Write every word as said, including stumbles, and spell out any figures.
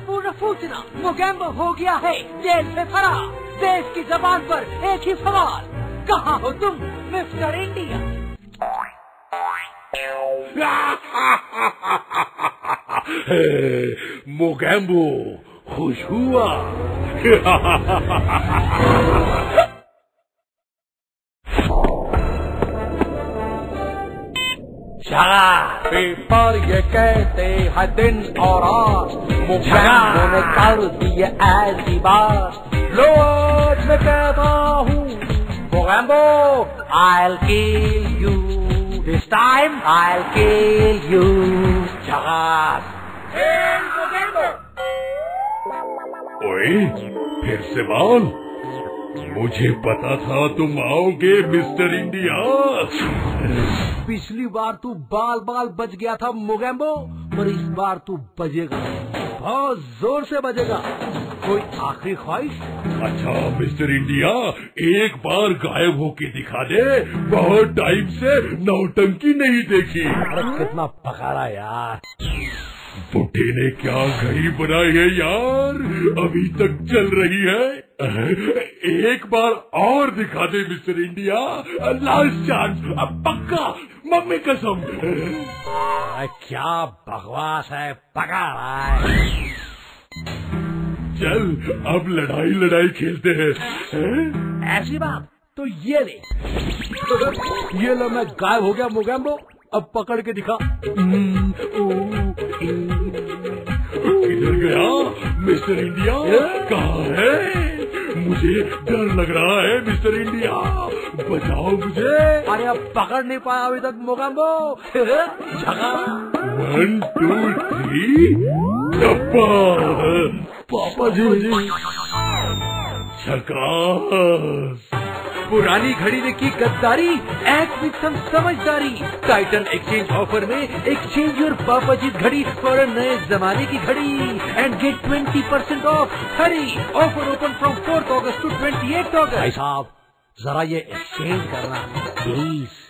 महत्वपूर्ण सूचना, मोगेम्बो हो गया है जेल से फरार। देश की जबान पर एक ही सवाल, कहाँ हो तुम मिस्टर इंडिया? मोगेम्बो खुश हुआ। पेपर ये कहते हैं दिन और रात, मोगेम्बो ने कर दिए ऐसी बात। लो आज मैं कहता हूँ Mogambo, I'll kill you this time, I'll kill you। झकास। ओए, फिर से बोल। मुझे पता था तुम आओगे मिस्टर इंडिया। पिछली बार तू बाल बाल बच गया था मोगेम्बो, पर इस बार तू बजेगा, बहुत जोर से बजेगा। कोई आखिरी ख्वाहिश? अच्छा मिस्टर इंडिया, एक बार गायब होके दिखा दे, बहुत टाइम से नौटंकी नहीं देखी। अरे कितना पकाड़ा यार। बुड्ढे ने क्या घड़ी बनाई है यार, अभी तक चल रही है। एक बार और दिखा दे मिस्टर इंडिया, लास्ट चांस, अब पक्का, मम्मी कसम। क्या बकवास है, पका रहा है। चल अब लड़ाई लड़ाई खेलते हैं, हैं? ऐसी बात तो ये ले, ये लो, मैं गायब हो गया मोगेम्बो, अब पकड़ के दिखा। किधर गया मिस्टर इंडिया? कहाँ है? मुझे डर लग रहा है मिस्टर इंडिया, बचाओ मुझे। अरे अब पकड़ नहीं पाया अभी तक मोगेम्बो। वन टू थ्री, पापा जी। झकास। पुरानी घड़ी ने की गद्दारी, एक्ट विथ सम समझदारी। टाइटन एक्सचेंज ऑफर में एक्सचेंज योर पापा जी घड़ी फॉर नए जमाने की घड़ी and get twenty percent off. Hurry, offer open from fourth August to twenty eight August. भाई साहब, जरा ये एक्सचेंज करना प्लीज।